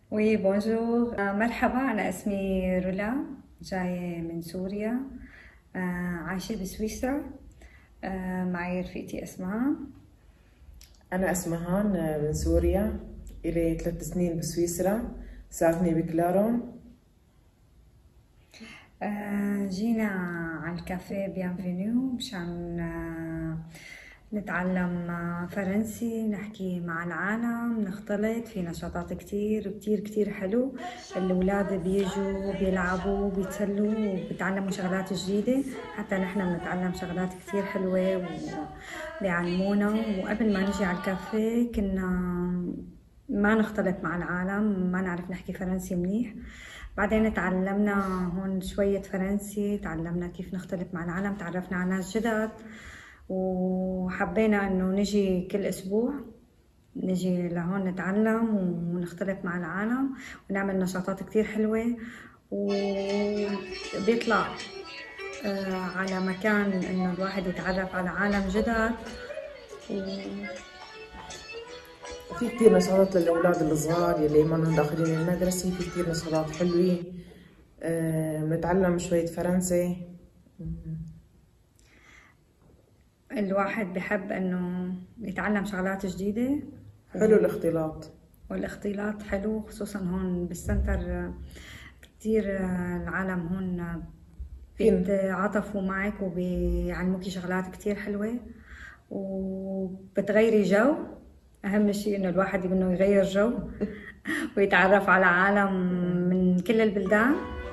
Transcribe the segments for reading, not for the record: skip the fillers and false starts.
وي بونجور. مرحبا، أنا اسمي رولا، جاية من سوريا. عايشة بسويسرا. معي رفيقتي أسماء. أنا أسمهان من سوريا، إلي 3 سنين بسويسرا، ساكنة بكلارون. جينا على الكافيه بيانفينيو مشان نتعلم فرنسي، نحكي مع العالم، نختلط في نشاطات كتير كتير كتير حلو. الأولاد بيجوا بيلعبوا بيتسلوا وبيتعلموا شغلات جديدة، حتى نحن بنتعلم شغلات كتير حلوة وبيعلمونا. وقبل ما نجي على الكافيه كنا ما نختلط مع العالم، ما نعرف نحكي فرنسي منيح. بعدين تعلمنا هون شوية فرنسي، تعلمنا كيف نختلط مع العالم، تعرفنا على ناس جدد، وحبينا انه نجي كل اسبوع، نجي لهون نتعلم ونختلط مع العالم ونعمل نشاطات كتير حلوة. وبيطلع على مكان انه الواحد يتعرف على عالم جدد. وفي كتير نشاطات للأولاد الصغار يلي منهم داخلين المدرسة، في كتير نشاطات حلوين. بنتعلم شوية فرنسي. الواحد بحب انه يتعلم شغلات جديدة. حلو الاختلاط. والاختلاط حلو، خصوصا هون بالسنتر كتير العالم هون بيتعاطفوا معك وبيعلموكي شغلات كتير حلوة وبتغيري جو. أهم شيء إنه الواحد إنه يغير جو ويتعرف على عالم من كل البلدان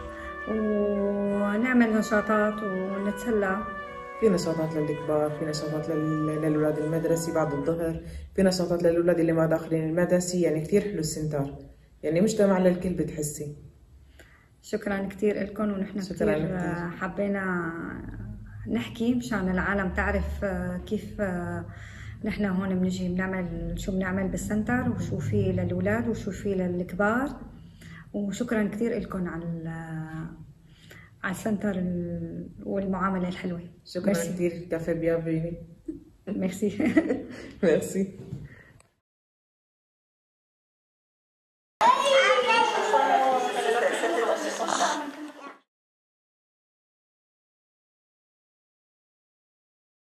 ونعمل نشاطات ونتسلى. في نشاطات للكبار، في نشاطات للأولاد المدرسي بعد الظهر، في نشاطات للأولاد اللي ما داخلين المدرسة. يعني كتير حلو السنتر، يعني مجتمع للكل بتحسي. شكرا كتير لكم، ونحن كتير حبينا نحكي مشان العالم تعرف كيف نحن هون بنجي بنعمل شو بنعمل بالسنتر وشو في للأولاد وشو في للكبار. وشكرا كتير لكم على السنتر والمعاملة الحلوة. شكرا كتير كافيه بيافيني. ميرسي. ميرسي.